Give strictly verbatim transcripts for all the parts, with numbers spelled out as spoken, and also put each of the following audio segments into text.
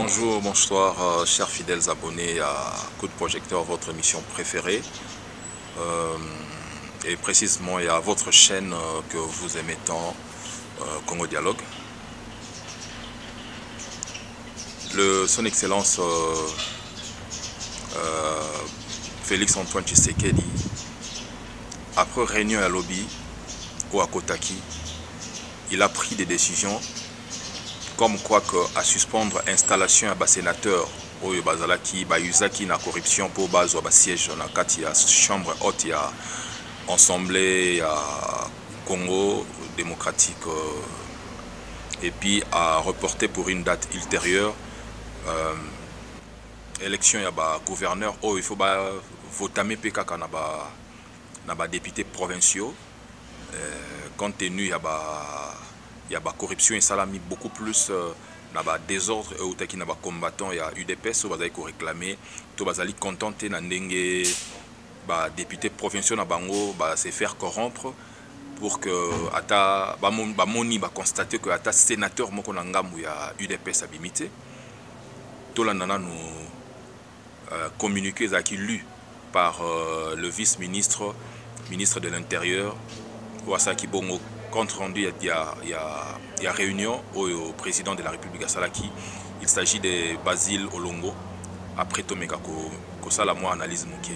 Bonjour, bonsoir, euh, chers fidèles abonnés à Coup de Projecteur, votre émission préférée. Euh, et précisément, il y a votre chaîne euh, que vous aimez tant, euh, Congo Dialogue. Le, son Excellence euh, euh, Félix Antoine Tshisekedi, après réunion à Lobby ou à Kotaki, il a pris des décisions comme quoi que à suspendre installation à bas sénateur oyo bazalaki ba usaki na corruption pour bazo ba siège na kati ya chambre haute ya assemblée ya Congo démocratique euh, et puis à reporter pour une date ultérieure euh, élection ya ba gouverneur oyo il faut ba votamer pe kaka na ba na ba députés provinciaux euh, compte tenu ya ba il y a la corruption et ça l'a mis beaucoup plus euh, dans le désordre et autant qu'il y a des combattants, il y a U D P S qui ont réclamé, qui ont contenté les députés provinciaux de se faire corrompre pour que ata bamoni ba constater que ata sénateur moko na ngambu ya U D P S abimité. Tout là nana nous euh, communiqué qui lu par euh, le vice-ministre, ministre de l'Intérieur, Ouasaki Bongo. Compte rendu, il y a, il y a, il y a réunion au, au président de la République à Salaki. Il s'agit de Basile Olongo. Après Tomeka Kosala, moi, analyse Mouké.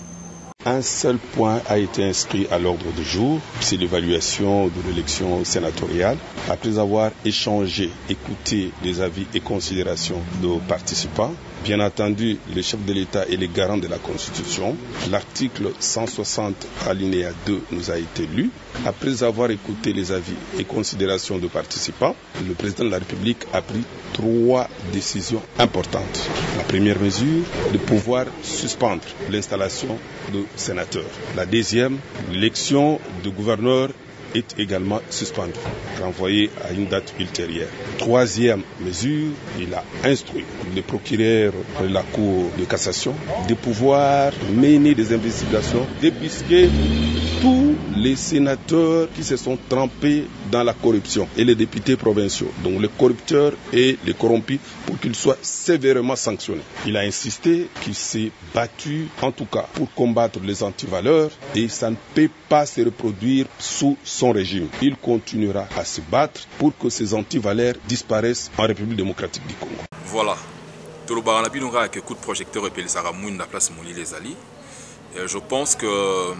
Un seul point a été inscrit à l'ordre du jour, c'est l'évaluation de l'élection sénatoriale. Après avoir échangé, écouté les avis et considérations de participants, bien entendu, le chef de l'État est le garant de la Constitution. L'article cent soixante alinéa deux nous a été lu. Après avoir écouté les avis et considérations de participants, le président de la République a pris trois décisions importantes. La première mesure, de pouvoir suspendre l'installation de sénateurs. La deuxième, l'élection de gouverneur est également suspendue, renvoyée à une date ultérieure. Troisième mesure, il a instruit le procureur de la Cour de cassation de pouvoir mener des investigations, débusquer tous les sénateurs qui se sont trempés dans la corruption et les députés provinciaux, donc les corrupteurs et les corrompus, pour qu'ils soient sévèrement sanctionnés. Il a insisté qu'il s'est battu, en tout cas, pour combattre les antivaleurs et ça ne peut pas se reproduire sous son régime. Il continuera à se battre pour que ces antivaleurs disparaissent en République démocratique du Congo. Voilà. Tout le baranabi nous a un coup de projecteur et puis les Aramoun la place Mouli les Ali. Je pense que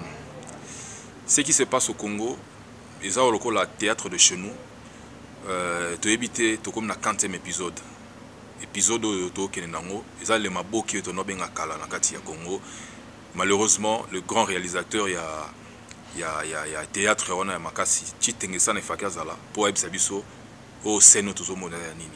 ce qui se passe au Congo, ils ont le théâtre de chez nous. Tu éviter tout comme la quantième épisode. Épisode où tu es nango, ils ont les mabo qui sont bien à Kala na kati ya Congo. Malheureusement, le grand réalisateur il y a il y a il y a, il y a théâtre on a makasi chitengesa na fakazala pour ebisabiso au seno tuzo mona ya nini.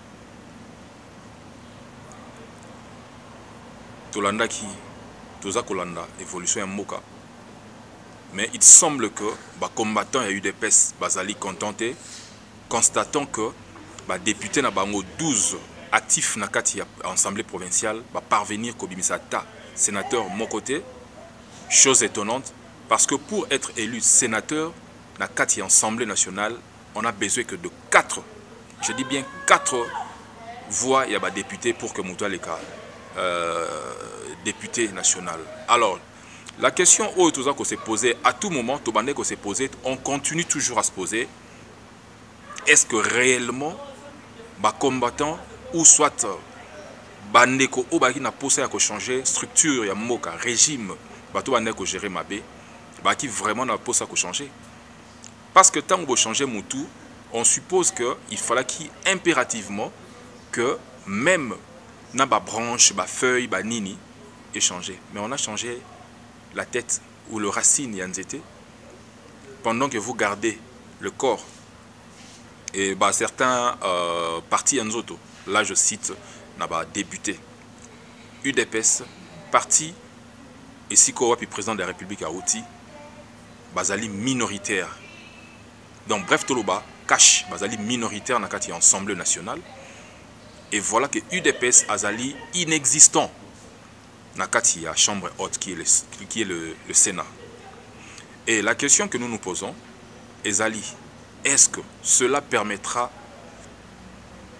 Tolanda qui toza kolanda évolution ya mboka. Mais il semble que les combattants et U D P S bazali contentés, constatant que les députés na bango douze actifs na kati ya assemblée provinciale va parvenir kobimisa ta sénateur mon côté. Chose étonnante parce que pour être élu sénateur na kati ya assemblée nationale, on a besoin que de quatre, je dis bien quatre voix ya ba députés pour que Mouta Leka euh, député national. Alors la question où tout ça qu'on s'est posé à tout moment, tout qu'on s'est posé, on continue toujours à se poser. Est-ce que réellement, les combattants ou soit bandeko ou baki na posé à changer structure ya moka régime, bato bandeko gérer mabé, baki vraiment na posé à changer. Parce que tant qu'on changer moutou, on suppose que il fallait qu'il impérativement que même na ba branche, ba feuille, ba nini échanger. Mais on a changé la tête ou le racine yanzete pendant que vous gardez le corps et bah, certains euh, partis yanzoto, là je cite naba député U D P S parti et Siko Wapi président de la République à Outi bazali minoritaire, donc bref toloba cache bazali minoritaire na kati Assemblée nationale et voilà que U D P S azali inexistant Nakati à chambre haute qui est, le, qui est le, le Sénat. Et la question que nous nous posons, Ezali, est-ce que cela permettra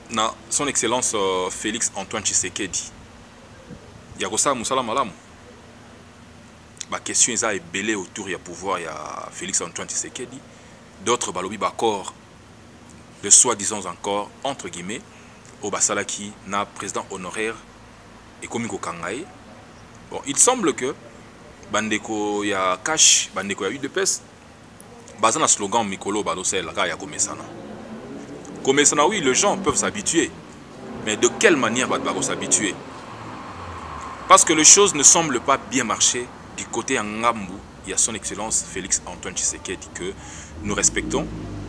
na son excellence euh, Félix Antoine Tshisekedi ya kosala musala malamu ba question eza ebele autour ya pouvoir ya Félix Antoine Tshisekedi. D'autres balobi bakor de soi-disant encore entre guillemets au basalaki na président honoraire et komi ko kangaye. Bon, il semble que bandeko ya cash bandeko ya U D P S basé na slogan mikolo balosel ka ya komesana. Komesana, oui, les gens peuvent s'habituer, mais de quelle manière va s'habituer? Parce que les choses ne semblent pas bien marcher du côté Ngambu. Il y a son excellence Félix Antoine Tshisekedi que nous respectons.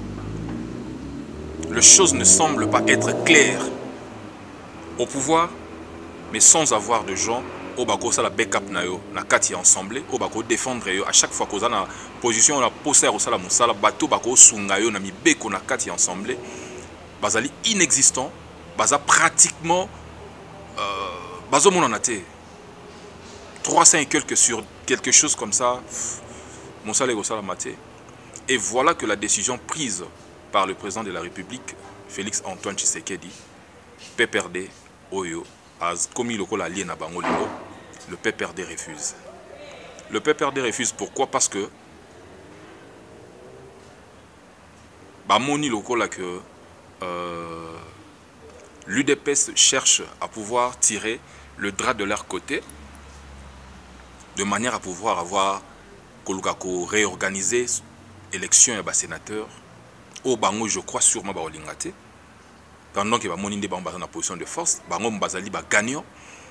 Les choses ne semblent pas être claires au pouvoir, mais sans avoir de gens au bako ça la backup na yo na kati ensemble au bako défendre yo à chaque fois qu'on a na position la poser au sala musala bateau bako sunga yo na mibeko na kati ensemble bazali inexistant baza pratiquement euh, bazo mon anaté trois cents et quelques sur quelque chose comme ça musala au sala maté. Et voilà que la décision prise par le président de la République Félix Antoine Tshisekedi P P R D Oyo as commis le col allié na bango lelo. Le P P R D refuse. Le P P R D refuse pourquoi? Parce que Bamoni lokola que euh, l'U D P S cherche à pouvoir tirer le drap de leur côté de manière à pouvoir avoir Kolukako réorganiser élection et bas sénateur au bango je crois sûrement ba olingate pendant que Bamoni de bamba na position de force bango mbazali ba gagnant.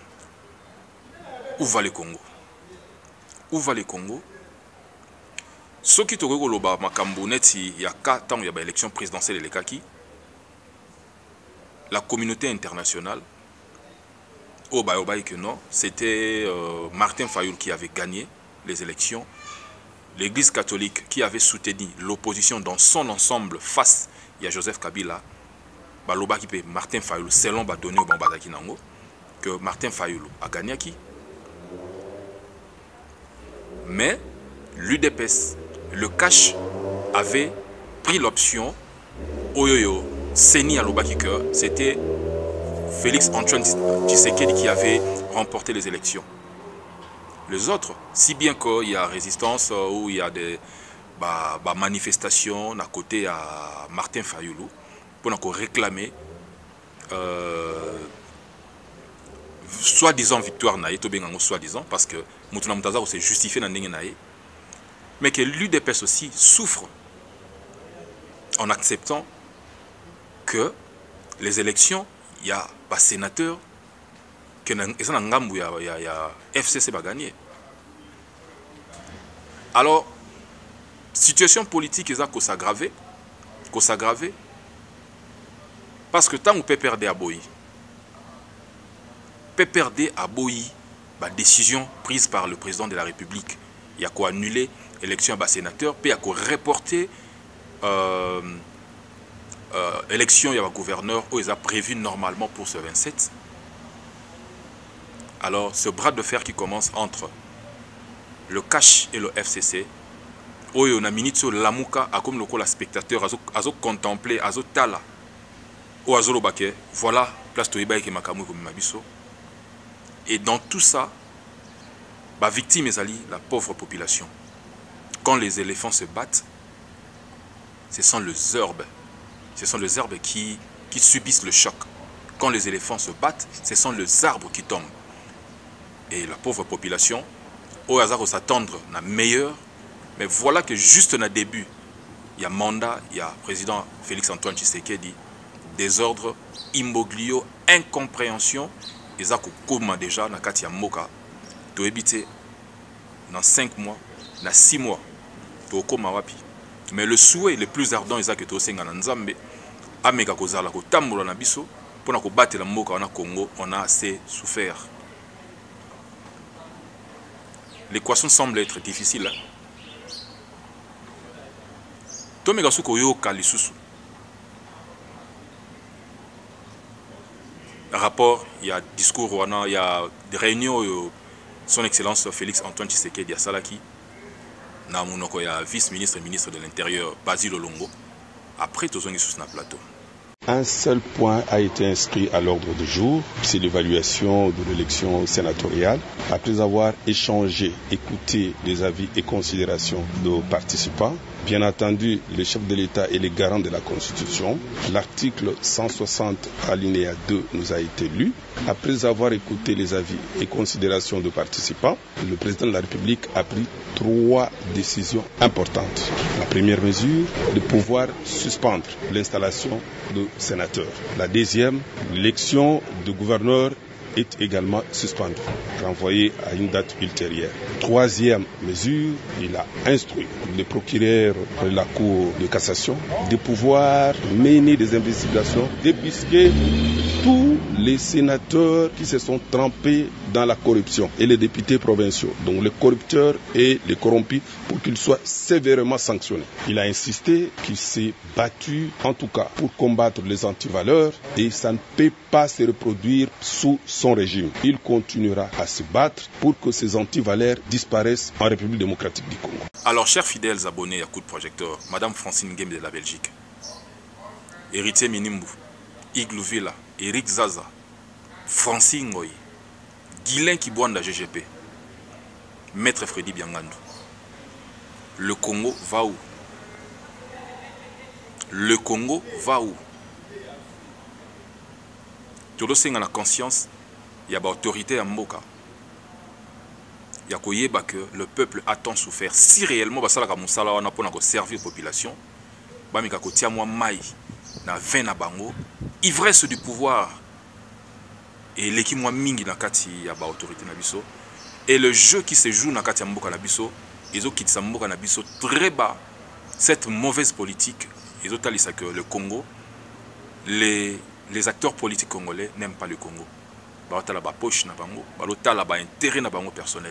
Où va le Congo? Où va le Congo? Ce qui te regarde makambo neti il y a quatre ans il y a une élection présidentielle les kaki. La communauté internationale au bayobaï que non, c'était euh, Martin Fayoul qui avait gagné les élections. L'Église catholique qui avait soutenu l'opposition dans son ensemble face à Joseph Kabila. Baloba qui peut Martin Fayoul selon ba donné au Bambazaki Nango que Martin Fayoul a gagné qui? Mais l'U D P S, le cash, avait pris l'option Oyoyo, Seni Alobaki que c'était Félix Antoine Tshisekedi qui avait remporté les élections. Les autres, si bien qu'il y a résistance ou il y a des bah, bah, manifestations à côté à Martin Fayoulou pour réclamer euh, soi-disant victoire naïe, soi-disant, parce que Moutouna Moutaza s'est justifié dans naïe, mais que l'U D P S aussi souffre en acceptant que les élections, il y a des sénateurs, que il y a F C C va gagner. Alors, situation politique, ils ont s'aggraver, qu'on s'aggraver, parce que tant qu'on peut perdre à Boyi, P P R D a boyi la décision prise par le président de la République. Il y a quoi annuler l'élection à sénateur, puis il y a quoi reporter euh, euh, l'élection à gouverneur où ils ont prévu normalement pour ce vingt-sept. Alors ce bras de fer qui commence entre le cash et le F C C, où on a mis sur l'amouka à comme le spectateur à contempler à tala ou à zolobake voilà place to ibaï qui makamu comme mabiso. Et dans tout ça, la victime est la pauvre population. Quand les éléphants se battent, ce sont les herbes. Ce sont les herbes qui, qui subissent le choc. Quand les éléphants se battent, ce sont les arbres qui tombent. Et la pauvre population, au hasard s'attendre na meilleur, mais voilà que juste au début, il y a mandat, il y a président Félix Antoine Tshisekedi, désordre, imbroglio, incompréhension. Ils ont déjà na kati ya moka to habiter dans cinq mois, dans six mois to koma wapi. Mais le souhait le plus ardent est que to senga na nzambe ameka kozala ko tambola na biso pona ko batela moka na Congo, on a assez souffert. L'équation semble être difficile. To meka suko yo kalisusu. Rapport, il y a discours, il y a des réunions, son excellence Félix Antoine Tshisekedi à Salaki, il y a vice-ministre et ministre de l'Intérieur Basile Olongo. Après, tout le monde est sur le plateau. Un seul point a été inscrit à l'ordre du jour, c'est l'évaluation de l'élection sénatoriale. Après avoir échangé, écouté les avis et considérations de participants, bien entendu, le chef de l'État est le garant de la Constitution. L'article cent soixante alinéa deux nous a été lu. Après avoir écouté les avis et considérations de participants, le président de la République a pris trois décisions importantes. La première mesure, de pouvoir suspendre l'installation de sénateurs. La deuxième, l'élection de gouverneurs est également suspendue, renvoyée à une date ultérieure. Troisième mesure, il a instruit le procureur de la Cour de cassation de pouvoir mener des investigations, débusquer tous les sénateurs qui se sont trempés dans la corruption et les députés provinciaux, donc les corrupteurs et les corrompus, pour qu'ils soient sévèrement sanctionnés. Il a insisté qu'il s'est battu, en tout cas, pour combattre les antivaleurs et ça ne peut pas se reproduire sous son régime. Il continuera à se battre pour que ces antivaleurs disparaissent en République démocratique du Congo. Alors, chers fidèles abonnés à Coup de Projecteur, Madame Francine Game de la Belgique, Héritier Minimbu, Igloo Villa, Eric Zaza, Francine Ngoy, Guilain Kibwanda G G P, Maître Freddy Biangandou. Le Congo va où? Le Congo va où? Tout le monde a la conscience, il y a une autorité à Mboka. Il y a que le peuple a tant souffert. Si réellement, on a servir la population, on a ivresse du pouvoir et l'équipe mingi na kati ya ba autorité na biso et le jeu qui se joue na kati ya mboka na biso ils ont quitté mboka na biso très bas. Cette mauvaise politique ils ont talisa que le Congo, les les acteurs politiques congolais n'aiment pas le Congo. Ba otala ba poche na bango, ba otala ba intérêt na bango personnel.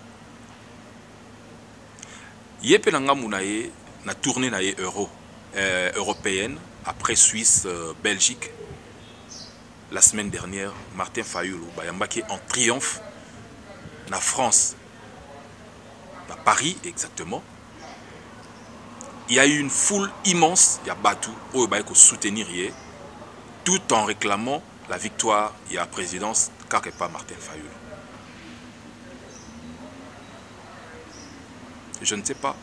Yepé nanga munaye na tournée na euro euh, européenne après Suisse, euh, Belgique. La semaine dernière, Martin Fayulu Bayambaki en triomphe na France, à Paris exactement. Il y a eu une foule immense, il y a Batou, où il faut soutenir tout en réclamant la victoire et la présidence car pas Martin Fayulu. Je ne sais pas.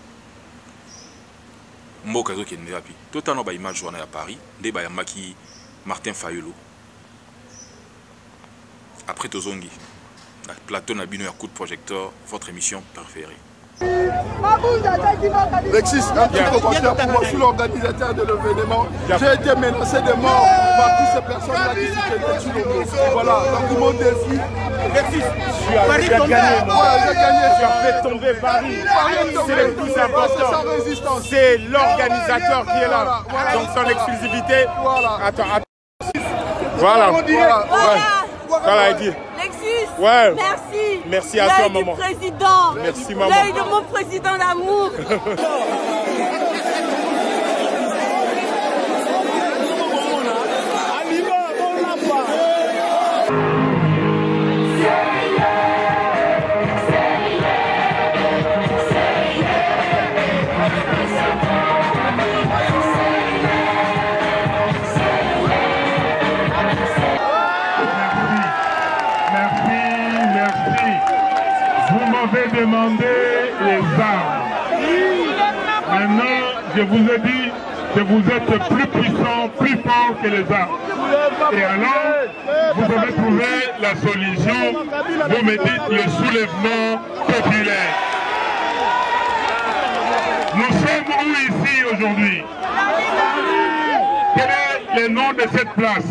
Mbokazo qui est rapi. Tout en bas image à Paris, des Bayambaki Martin Fayulu. Après Tozongi, la plateau Nabino et Coup de Projecteur, votre émission préférée. Lexis, un petit commentaire pour moi, je suis l'organisateur de l'événement. J'ai été menacé de mort par toutes ces personnes-là qui étaient sur le dos. Voilà, donc mon défi. Lexis, tu as Paris gagné. Ouais, j'ai gagné. Tu as fait tomber Paris. C'est le plus important. C'est l'organisateur qui est là. Donc son exclusivité. Attends, attends. Voilà. Voilà. Voilà. Lexis, ouais. Merci. Merci à toi, maman. Président. Merci, maman. L'œil de mon président d'amour. Demandé les armes. Maintenant, je vous ai dit que vous êtes plus puissants, plus forts que les armes. Et alors, vous avez trouvé la solution. Vous me dites le soulèvement populaire. Nous sommes où ici aujourd'hui? Quel est le nom de cette place?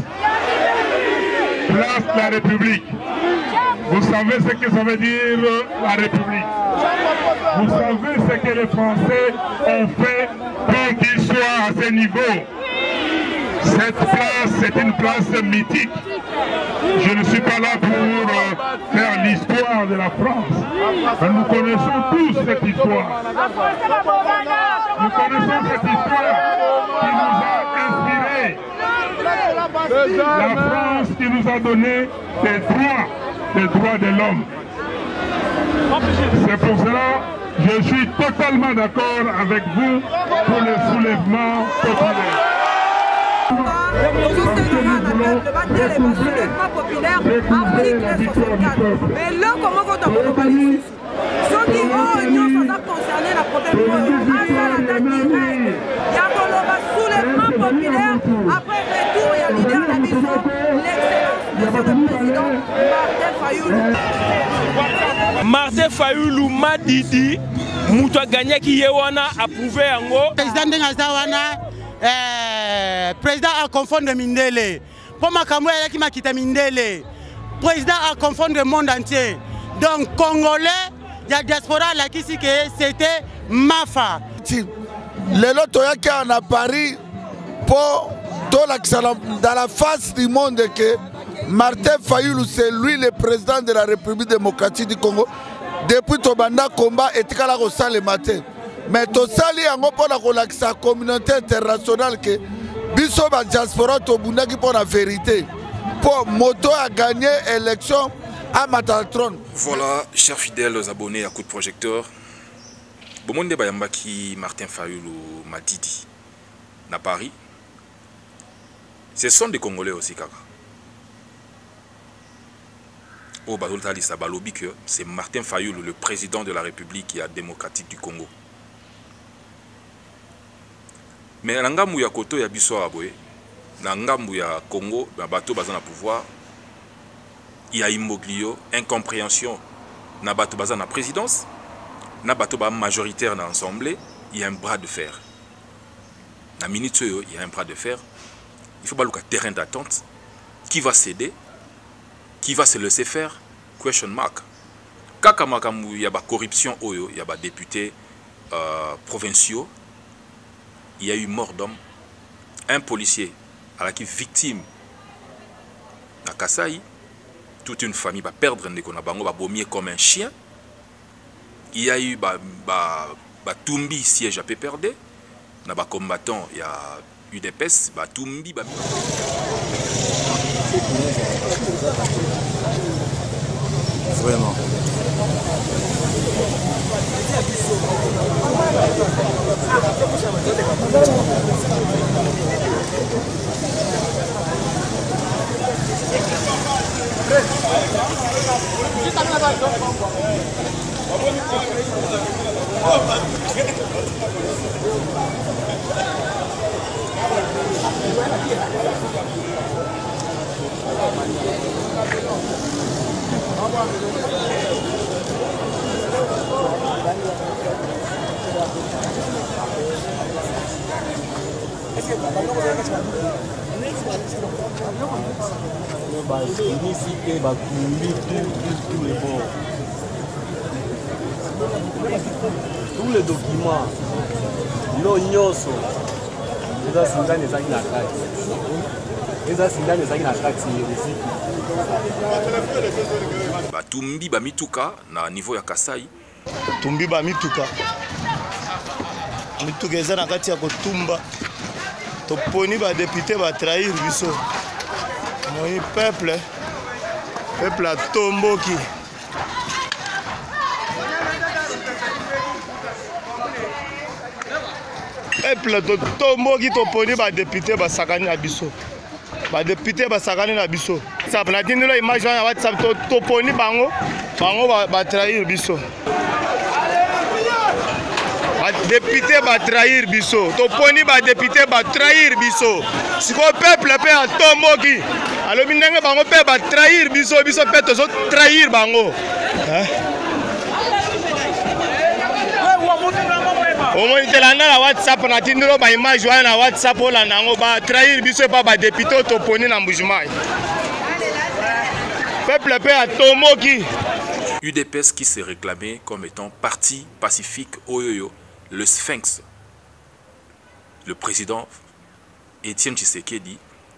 Place de la République. Vous savez ce que ça veut dire la République. Vous savez ce que les Français ont fait pour qu'ils soient à ce niveau. Cette place, c'est une place mythique. Je ne suis pas là pour euh, faire l'histoire de la France. Mais nous connaissons tous cette histoire. Nous connaissons cette histoire qui nous a inspirés. La France qui nous a donné des droits. Des droits de l'homme. C'est pour cela que je suis totalement d'accord avec vous pour le soulèvement populaire. le battre les soulèvements populaires, article soixante-quatre. Mais là, comment on doit globaliser ceux qui ont union sont concernés la problème de la date directe. Il y a le soulèvement populaire, après retour, il y a leader de la mission, l'excellence, monsieur le président, Martin Fayoulou. Martin Fayoulou m'a dit, Mouta gagné qui est approuvé en haut. Président de Nazawana, président a confondu Mindele. Pour ma caméra qui m'a quitté Mindele. Président a confondu le monde entier. Donc, Congolais, il y a diaspora là qui que c'était Mafa. Les lots qui sont à Paris pour dans la face du monde que Martin Fayoulou, c'est lui le président de la République démocratique du Congo. Depuis Tobanda combat et Tikala Rosa le matin. Mais tout ça, il y a la communauté internationale que biso ba diaspora Tobunda qui pour la vérité. Pour Moto a gagné l'élection à Matatron. Voilà, chers fidèles abonnés à Coup de Projecteur. Bomonde Bayambaki Martin Fayoulou Matidi na Paris. Ce sont des Congolais aussi, Kaka. Au Badoltali Sabalobi que c'est Martin Fayoulou, le président de la République démocratique du Congo. Mais na ngambu ya koto ya biso aboye, na ngambu ya Congo, na bato bazana pouvoir, il y a imbroglio, incompréhension, na bato bazana présidence, na bato ba majoritaire na assemblée, il y a un bras de fer. Na minute il y a un bras de fer. Il faut pas un terrain d'attente. Qui va céder? Qui va se laisser faire? Question mark. Kaka makamu il y a ba corruption oyo, il y a ba députés euh, provinciaux. Il y a eu mort d'homme. Un policier à la qui victime à Kasai. Toute une famille va perdre un décon, va vomir comme un chien. Il y a eu ba, ba, ba Tumbi siège à Péperdé. Na ba combattant, il y a U D P S, ba Tumbi ba. Vraiment. Tous les documents, l'oignon, les assistants des amis à la les assistants des amis à la Ba Tumbi ba mituka na niveau ya Kasai. Tumbi ba mituka. Mituka eza na kati ya kotumba. Toponi ba député ba trahir biso. Moi peuple peuple a tomboki. Peuple to tomboki toponi ba député ba sakani na biso. Ba député ba sakani na biso. Ça na dindula image na WhatsApp to toponi bango bango ba, ba trahir biso. Ba député ba trahir biso. Toponi ba député ba trahir biso. Siko peuple pe a tomboki. Alors minenge bango pe ba trahir biso biso pe to trahir bango. Hein? Au moins il a na WhatsApp na tindiro ba image na WhatsApp la nango ba trahir biso pa ba député toponi na mbujuma. Peuple pe a tomoki. U D P S qui s'est réclamé comme étant parti pacifique Oyoyo, le Sphinx. Le président Étienne Tshisekedi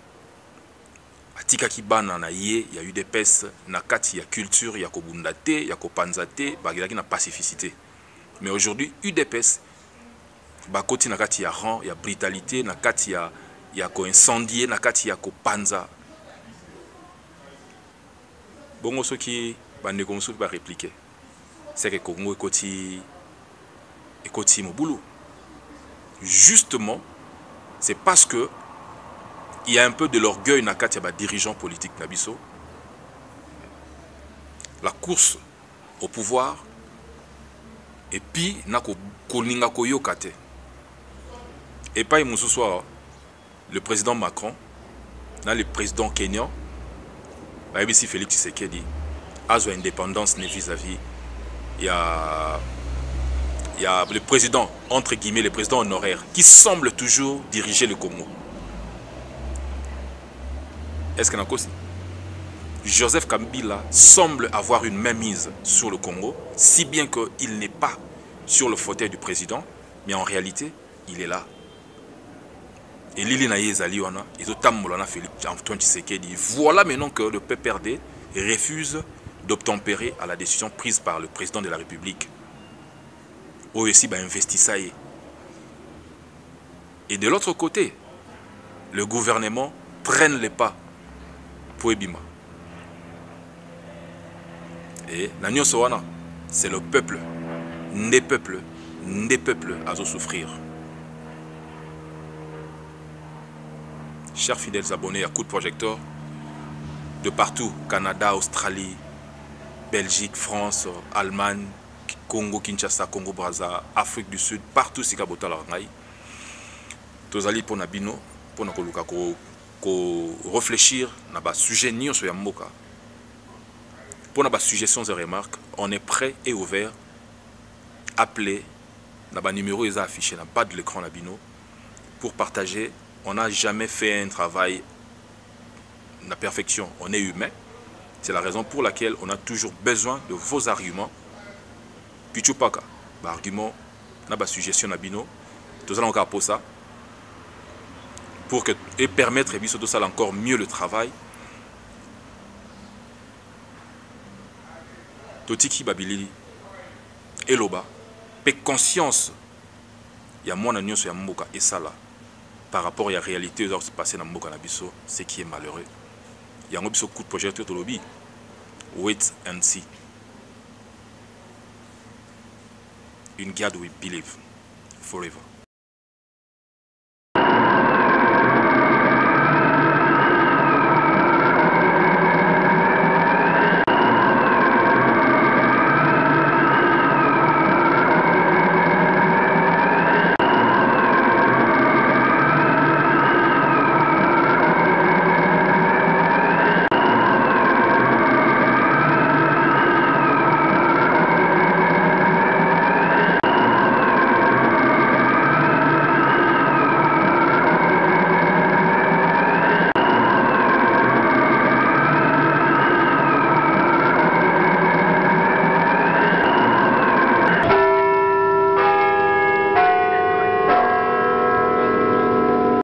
atika kibana na ye ya U D P S na kati ya culture ya kobundate ya kopanzate bagilaki na pacificité. Mais aujourd'hui U D P S bakoti na kati ya rang ya brutalité na kati ya ya ko incendier na kati ya kopanza. Bongo soki bande comme ça va répliquer. C'est que Congo ekoti ekoti mobulu. Justement, c'est parce que il y a un peu de l'orgueil na kati ya dirigeants politiques na biso. La course au pouvoir et puis na ko kolinga koyoka te. Et pas ce soir le président Macron, na le président kenyan, ba ici Félix Tshisekedi a son indépendance vis-à-vis il y a il y a le président entre guillemets le président honoraire qui semble toujours diriger le Congo. Est-ce qu'il y a aussi Joseph Kabila semble avoir une mainmise sur le Congo, si bien qu'il n'est pas sur le fauteuil du président, mais en réalité, il est là. Et Lili Naye Zaliwana, ils ont tambolana Philippe Antoine Tshisekedi. Voilà maintenant que le P P R D refuse d'obtempérer à la décision prise par le président de la République. O S I va investir ça. Et de l'autre côté, le gouvernement traîne les pas pour Ebima. Et Nanyo Sowana, c'est le peuple, des peuples, des peuples à souffrir. Chers fidèles abonnés à Coup de Projecteur, de partout, Canada, Australie, Belgique, France, Allemagne, Congo, Kinshasa, Congo, Brazza, Afrique du Sud, partout, si Kabota Larangai. Tous allés pour Nabino, pour nous réfléchir à un sujet ni sur Yamboka. Pour nos suggestions et remarques, on est prêt et ouvert. Appelez, le numéro est affiché dans le bas de l'écran pour partager. On n'a jamais fait un travail de la perfection. On est humain. C'est la raison pour laquelle on a toujours besoin de vos arguments. Puis tu pas argument, on a suggestion nabino. Tout ça encore pour ça, pour que et permettre de ça encore mieux le travail. Totiki Babilili, Eloba, paix conscience, il y a moins d'union sur Mboka et ça là, par rapport à la réalité qui se passe dans Mboka Nabiso, ce qui est malheureux. Il y a un coup de projecteur de lobby. Wait and see. In God we believe forever.